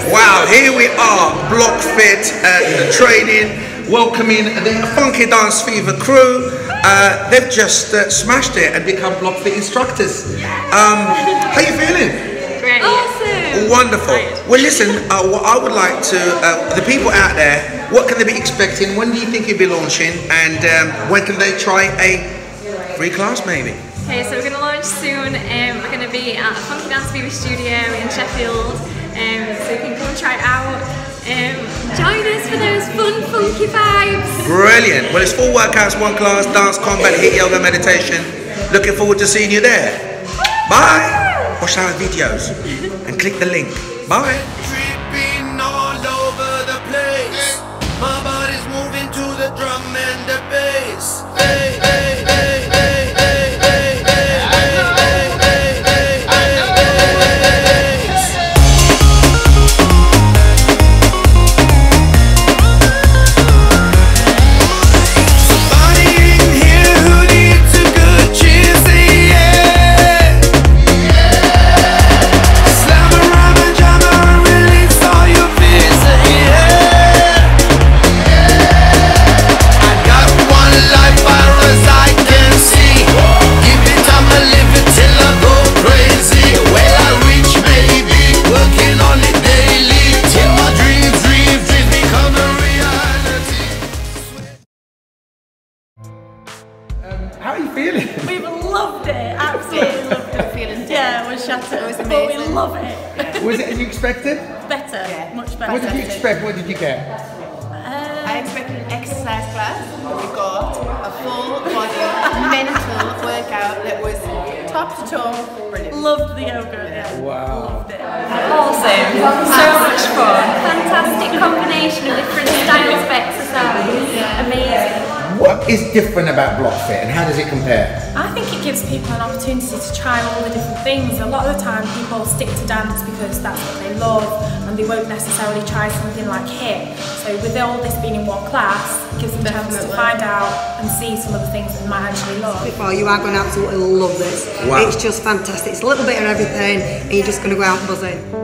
Wow, here we are, Block Fit training, welcoming the Funky Dance Fever crew. They've just smashed it and become Block Fit instructors. How you feeling? Great. Awesome. Wonderful. Well, listen, what I would like to, the people out there, what can they be expecting? When do you think you'll be launching? And when can they try a free class maybe? Okay, so we're going to launch soon. We're going to be at the Funky Dance Fever studio in Sheffield. So you can come and try it out. Join us for those fun, funky vibes. Brilliant. Well, it's 4 workouts, 1 class, dance, combat, HIIT, yoga, meditation. Looking forward to seeing you there. Bye. Watch our videos and click the link. Bye. Tripping all over the place. My body's moving to the drum and the bass. Hey, hey, hey, hey, hey, hey, hey, somebody in here who needs a good cheer, say yeah. Slam around and jam and release all your fears, say yeah. I got one life far as I can see. Give it time, I live it till I go crazy. Well, I reach maybe, working on it daily, till my dreams become a reality. How are you feeling? We've loved it, absolutely loved it. Yeah, we're shattered. It was amazing. But we love it. Was it as you expected? Better, much better. What did you expect? What did you get? I expected an exercise class, but we got a full body mental workout that was top to toe brilliant. Loved the yoga. Yeah. Wow. Loved it. Awesome. So much fun. Fantastic combination of different styles of exercise. Amazing. What is different about Block Fit and how does it compare? I think it gives people an opportunity to try all the different things. A lot of the time people stick to dance because that's what they love and they won't necessarily try something like HIIT. So with all this being in one class, it gives them a chance to find out and see some of the things that they might actually love. You are going to absolutely love this. Wow. It's just fantastic. It's a little bit of everything and you're just going to go out buzzing.